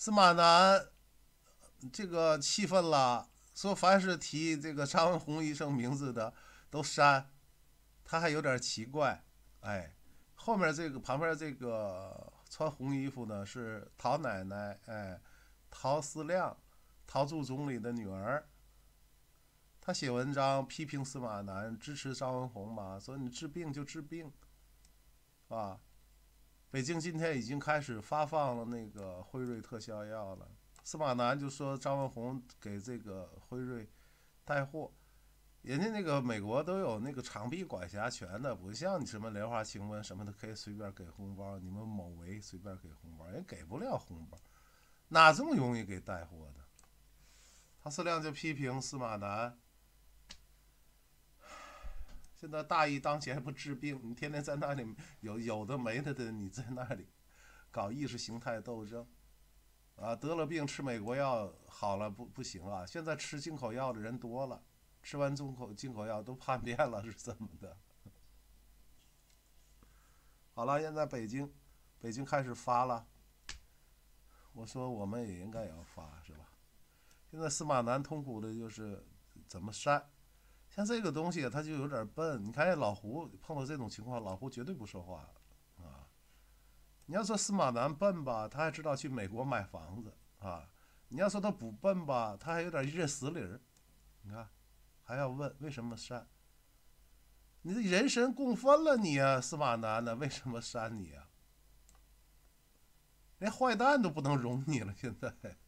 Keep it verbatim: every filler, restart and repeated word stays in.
司马南这个气愤了，说凡是提这个张文宏医生名字的都删，他还有点奇怪，哎，后面这个旁边这个穿红衣服呢是陶奶奶，哎，陶思亮，陶铸总理的女儿，她写文章批评司马南，支持张文宏嘛，说你治病就治病，啊，北京今天已经开始发放了那个辉瑞特效药了。司马南就说张文宏给这个辉瑞带货，人家那个美国都有那个长臂管辖权的，不像你什么莲花清瘟什么的可以随便给红包，你们某维随便给红包，人给不了红包，哪这么容易给带货的？陶思亮就批评司马南，现在大义当前不治病，你天天在那里有有的没的的，你在那里搞意识形态斗争啊，得了病吃美国药好了不不行啊，现在吃进口药的人多了，吃完进口进口药都叛变了，是怎么的？好了，现在北京北京开始发了，我说我们也应该要发，是吧？现在司马南痛苦的就是怎么删，像这个东西他就有点笨。你看老胡碰到这种情况，老胡绝对不说话啊。你要说司马南笨吧，他还知道去美国买房子啊。你要说他不笨吧，他还有点认死理儿。你看，还要问为什么删？你的人神共愤了你啊，司马南呢？为什么删你啊？连坏蛋都不能容你了，现在。